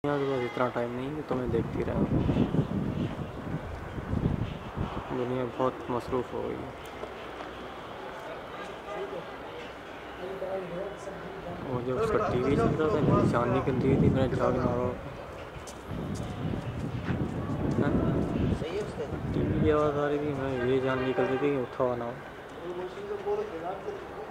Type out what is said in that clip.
यहाँ के पास इतना टाइम नहीं है, तुम्हें देखती रहो। दुनिया बहुत मसरूफ़ हो गई है। वो जब उसका टीवी चल रहा था, मेरी जान निकल रही थी, मेरा जागना हो टीवी की आवाज़ आ रही थी, मैं ये जान निकल रही थी कि उठा ना हो।